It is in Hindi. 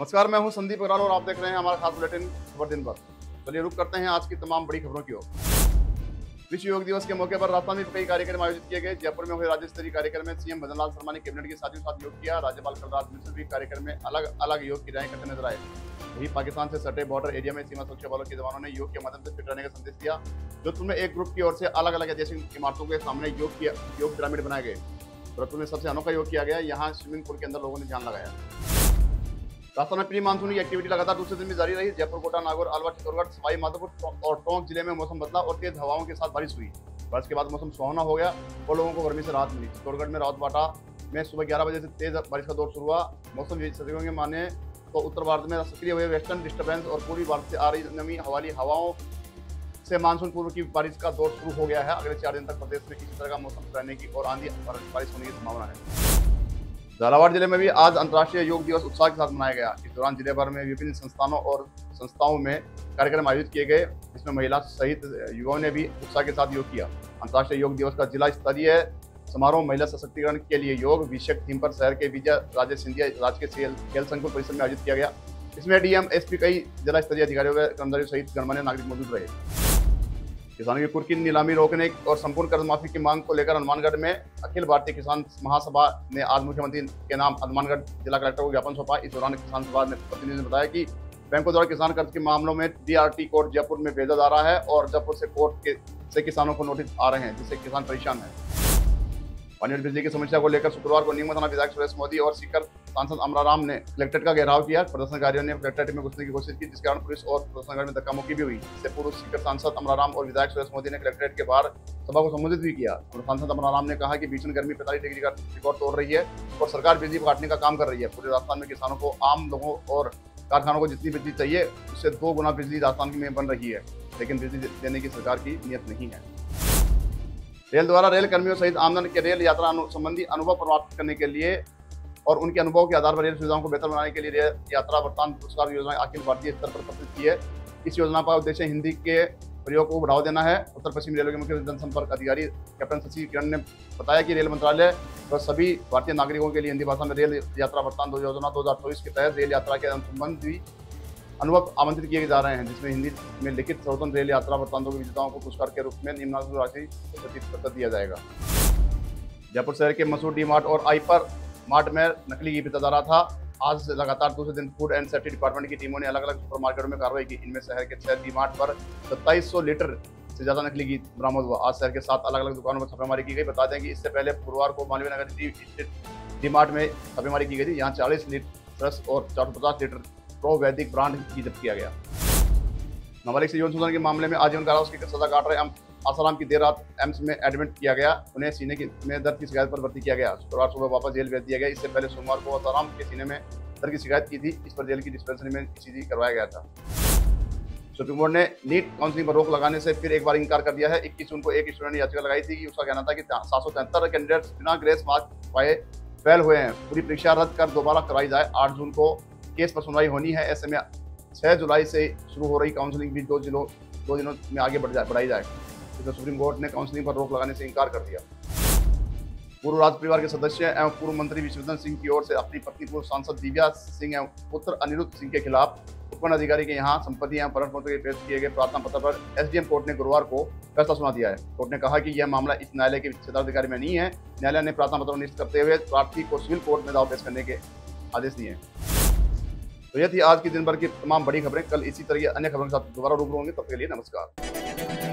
नमस्कार, मैं हूं संदीप अग्रवाल और आप देख रहे हैं हमारा खास बुलेटिन खबर दिन भर। चलिए रुक करते हैं आज की तमाम बड़ी खबरों की ओर। विश्व योग दिवस के मौके पर राजस्थान में कई कार्यक्रम आयोजित किए गए। जयपुर में हुए राज्य स्तरीय कार्यक्रम में सीएम भजनलाल शर्मा ने कैबिनेट के साथियों के साथ योग किया। राज्यपाल कलराज मिश्र भी कार्यक्रम में अलग अलग योग क्रियाएं करते नजर आए। वहीं पाकिस्तान से सटे बॉर्डर एरिया में सीमा सुरक्षा बलों के जवानों ने योग के माध्यम से फिट रहने का संदेश दिया। जोधपुर में एक ग्रुप की ओर से अलग अलग ऐतिहासिक इमारतों के सामने योग पिरामिड बनाए गए। भरतपुर में सबसे अनोखा योग किया गया। यहाँ स्विमिंग पूल के अंदर लोगों ने ध्यान लगाया। राजस्थान में प्री मानसूनी एक्टिविटी लगातार दूसरे दिन भी जारी रही। जयपुर, कोटा, नागौर, अलवर, चित्तौड़गढ़, सवाई माधोपुर और टोंक जिले में मौसम बदला और तेज हवाओं के साथ बारिश हुई। बारिश के बाद मौसम सुहावना हो गया और लोगों को गर्मी से राहत मिली। चित्तौड़गढ़ में रावतबाटा में सुबह 11 बजे से तेज बारिश का दौर शुरू हुआ। मौसम विशेषज्ञों के माने तो उत्तर भारत में सक्रिय हुए वेस्टर्न डिस्टर्बेंस और पूर्वी भारत से आ रही नमी वाली हवाओं से मानसून पूर्व की बारिश का दौर शुरू हो गया है। अगले 4 दिन तक प्रदेश में इसी तरह का मौसम रहने की और आंधी बारिश होने की संभावना है। झालावाड़ जिले में भी आज अंतर्राष्ट्रीय योग दिवस उत्साह के साथ मनाया गया। इस दौरान जिले भर में विभिन्न संस्थानों और संस्थाओं में कार्यक्रम आयोजित किए गए, जिसमें महिला सहित युवाओं ने भी उत्साह के साथ योग किया। अंतर्राष्ट्रीय योग दिवस का जिला स्तरीय समारोह महिला सशक्तिकरण के लिए योग विषयक थीम पर शहर के विजय राजे सिंधिया राजकीय खेल संकुल परिसर में आयोजित किया गया। इसमें डीएम, एसपी, कई जिला स्तरीय अधिकारियों व कर्मचारियों सहित गणमान्य नागरिक मौजूद रहे। किसानों की कुर्की नीलामी रोकने और संपूर्ण कर्ज माफी की मांग को लेकर हनुमानगढ़ में अखिल भारतीय किसान महासभा ने आज मुख्यमंत्री के नाम हनुमानगढ़ जिला कलेक्टर को ज्ञापन सौंपा। इस दौरान किसान सभा ने प्रतिनिधि ने बताया कि बैंकों द्वारा किसान कर्ज के मामलों में डीआरटी कोर्ट जयपुर में भेजा जा रहा है और जयपुर से कोर्ट से किसानों को नोटिस आ रहे हैं, जिससे किसान परेशान है। पानी और बिजली की समस्या को लेकर शुक्रवार को नीमच थाना विधायक सुरेश मोदी और सीकर सांसद अमराराम ने कलेक्ट्रेट का घेराव किया। प्रदर्शनकारियों ने कलेक्ट्रेट में घुसने की कोशिश की, जिस कारण पुलिस और प्रदर्शनकारियों में धक्का मुक्की भी हुई। इससे पूर्व सीकर सांसद अमराराम और विधायक सुरेश मोदी ने कलेक्ट्रेट के बाहर सभा को संबोधित भी किया। और सांसद अमराराम ने कहा कि भीषण गर्मी 45 डिग्री का रिकॉर्ड तोड़ रही है और सरकार बिजली काटने का काम कर रही है। पूरे राजस्थान में किसानों को, आम लोगों और कारखानों को जितनी बिजली चाहिए उससे 2 गुना बिजली राजस्थान में बन रही है, लेकिन बिजली देने की सरकार की नीयत नहीं है। रेल द्वारा रेल कर्मियों सहित आमदन के रेल यात्रा संबंधी अनुभव प्राप्त करने के लिए और उनके अनुभव के आधार पर रेल सुविधाओं को बेहतर बनाने के लिए रेल यात्रा वृत्तांत पुरस्कार योजना अखिल भारतीय स्तर पर प्रस्तुत की है। इस योजना का उद्देश्य हिंदी के प्रयोग को बढ़ावा देना है। उत्तर पश्चिम रेलवे के मुख्य जनसंपर्क अधिकारी कैप्टन शशि किरण ने बताया कि रेल मंत्रालय और सभी भारतीय नागरिकों के लिए हिंदी भाषा में रेल यात्रा वृत्तांत योजना 2024 के तहत रेल यात्रा के संबंधी अनुभव आमंत्रित किए जा रहे हैं, जिसमें हिंदी में लिखित स्वतंत्र रेल यात्रा वृत्तांतों के विजेताओं को पुरस्कार के रूप में निम्नलिखित राशि प्रतिशत दिया जाएगा। जयपुर शहर के मशहूर डी मार्ट और आइपर मार्ट में नकली घी बेचा जा रहा था। आज लगातार दूसरे दिन फूड एंड सेफ्टी डिपार्टमेंट की टीमों ने अलग अलग सुपर मार्केटों में कार्रवाई की। इनमें शहर के 6 डी मार्ट पर 2700 लीटर से ज्यादा नकली घी बरामद हुआ। आज शहर के 7 अलग अलग दुकानों पर छापेमारी की गई। बता दें कि इससे पहले गुरुवार को मालवीय नगर डी मार्ट में छापेमारी की गई थी। यहाँ 40 लीटर और 450 लीटर प्रो वैदिक ब्रांड की जब्त किया गया। नाबालिग से यौन शोषण के मामले में आजीवन कारावास की सजा काट रहे आसाराम की देर रात एम्स में एडमिट किया गया। उन्हें सीने में दर्द की शिकायत पर भर्ती किया गया। शुक्रवार सुबह वापस जेल भेज दिया गया। इससे पहले सोमवार को आसाराम के सीने में दर्द की शिकायत की थी। इस पर जेल की डिस्पेंसरी में ईसीजी करवाया गया था। सुप्रीम कोर्ट ने नीट काउंसलिंग पर रोक लगाने से फिर एक बार इंकार कर दिया है। 21 जून को एक स्टूडेंट ने याचिका लगाई थी कि उसका कहना था कि 773 कैंडिडेट्स बिना ग्रेस मार्क्स पाए फेल हुए हैं। पूरी परीक्षा रद्द कर दोबारा कराई जाए। 8 जून को केस पर सुनवाई होनी है। ऐसे में 6 जुलाई से शुरू हो रही काउंसलिंग भी 2 दिनों में आगे बढ़ाई जाए। इसमें सुप्रीम कोर्ट ने काउंसलिंग पर रोक लगाने से इंकार कर दिया। पूर्व राज परिवार के सदस्य एवं पूर्व मंत्री विष्णुवर्धन सिंह की ओर से अपनी पत्नी पूर्व सांसद दिव्या सिंह एवं पुत्र अनिरुद्ध सिंह के खिलाफ उत्पन्न अधिकारी के यहाँ संपत्ति एवं प्रमाण पत्र के पेश किए गए प्रार्थना पत्र पर एसडीएम कोर्ट ने गुरुवार को फैसला सुना दिया है। कोर्ट ने कहा कि यह मामला इस न्यायालय के क्षेत्राधिकारी में नहीं है। न्यायालय ने प्रार्थना पत्र निश्चित करते हुए प्रार्थी को सिविल कोर्ट में दावा पेश करने के आदेश दिए हैं। तो यह थी आज की दिन भर की तमाम बड़ी खबरें। कल इसी तरह अन्य खबरों के साथ दोबारा रूबरू होंगे। तब के लिए नमस्कार।